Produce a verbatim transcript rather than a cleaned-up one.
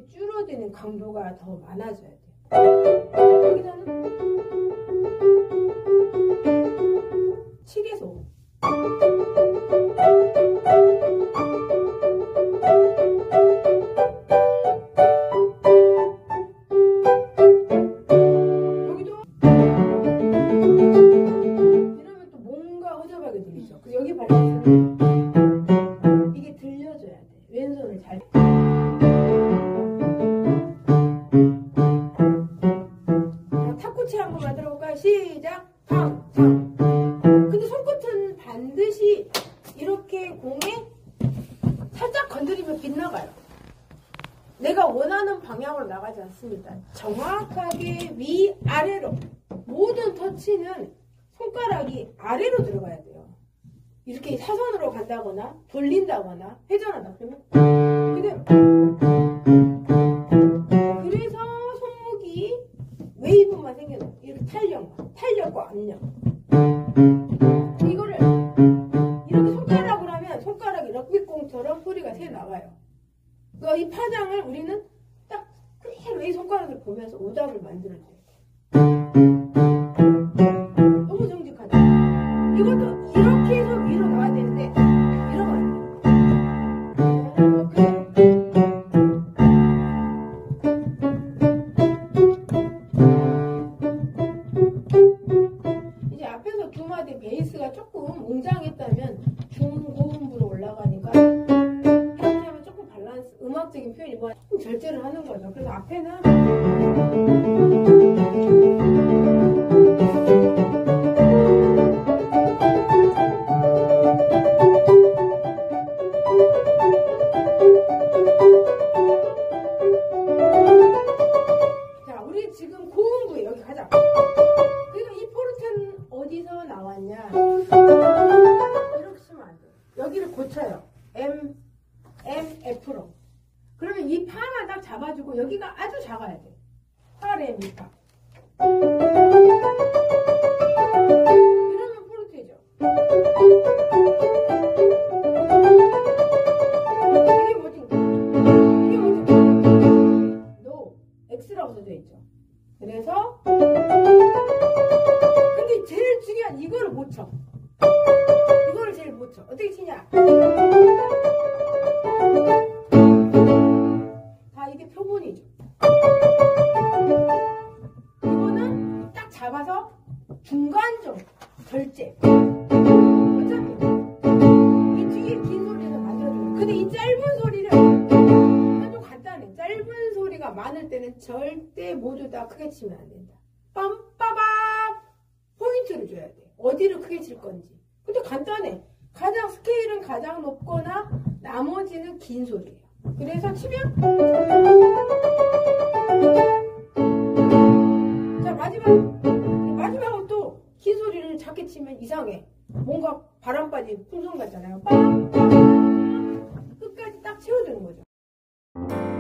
이렇게 줄어드는 강도가 더 많아져야 돼요. 여기서는 칠에서 오. 여기도 이러면 또 뭔가 허접하게 들리죠. 그래서 여기 발라주면 이게 들려줘야 돼. 왼손을 잘. 자, 탁구치 한번 만들어 볼까요? 시작. 팡, 팡. 근데 손끝은 반드시 이렇게 공에 살짝 건드리면 빗나가요. 내가 원하는 방향으로 나가지 않습니다. 정확하게 위아래로 모든 터치는 손가락이 아래로 들어가야 돼요. 이렇게 사선으로 간다거나 돌린다거나 회전한다 그러면 그대로. 그래서 손목이 웨이브만 생겨요. 이렇게 탄력만, 탄력과 압력. 이거를 이렇게 손가락으로 하면 손가락이 럭비공처럼 소리가 새 나가요. 그러니까 이 파장을 우리는 딱 그대로 이 손가락을 보면서 오답을 만들어줘야 돼. 너무 정직하다. 이것도 이렇게 해서 위로 나와야 되는데 이러면 안 돼. 이제 앞에서 두 마디 베이스가 조금 웅장했다면 중고음부로 올라가니까 이렇게 하면 조금 밸런스, 음악적인 표현이 뭐 조금 절제를 하는 거죠. 그래서 앞에는 자, 우리 지금 고음부에 여기 가자. 그러니까 이 포르테는 어디서 나왔냐? 이렇게 쓰면 안 돼요. 여기를 고쳐요. M, M, F로. 그러면 이 파만 딱 잡아주고 여기가 아주 작아야 돼. 파, 레, 미, 파. 이러면 포르테죠. 이게 뭐지? 이게 뭐지? 노, X라고 써져 있죠. 그래서 근데 제일 중요한 이거를 못 쳐. 이거를 제일 못 쳐. 어떻게 치냐? 다 이게 표본이죠. 이거는 딱 잡아서 중간점 절제. 어차피 이 뒤에 긴 소리를 만들어줘요. 근데 이 짧은 소리를 좀 간단해. 짧은 소리가 많을 때는 절대 모두 다 크게 치면 안 된다. 빰빠밤 포인트를 줘야 돼. 어디를 크게 칠 건지. 근데 간단해. 가장 스케일은 가장 높거나 나머지는 긴 소리예요. 그래서 치면 자 마지막 마지막은 또 긴 소리를 작게 치면 이상해. 뭔가 바람 빠진 풍선 같잖아요. 빰빰 끝까지 딱 채워주는 거죠.